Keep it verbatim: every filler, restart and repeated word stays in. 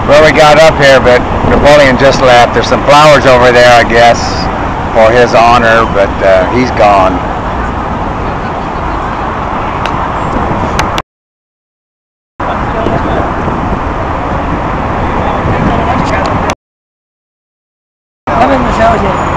Well, we got up here, but Napoleon just left. There's some flowers over there, I guess, for his honor, but uh, he's gone. Come in the show,